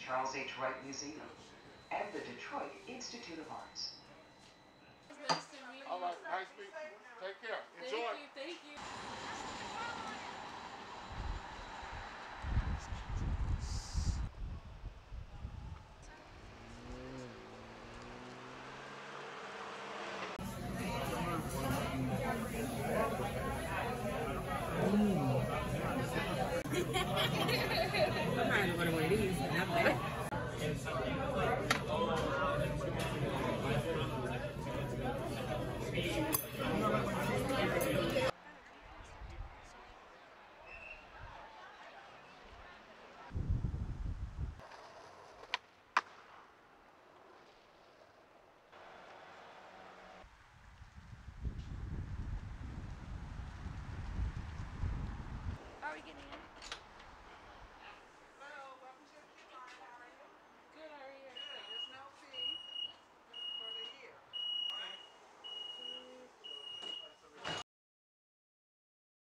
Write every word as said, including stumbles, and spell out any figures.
Charles H. Wright Museum and the Detroit Institute of Arts. Nice to meet you. All right, nice meeting you. Take care. Enjoy. Thank you, thank you. I'm not going to one of these. Not bad. Are we getting in?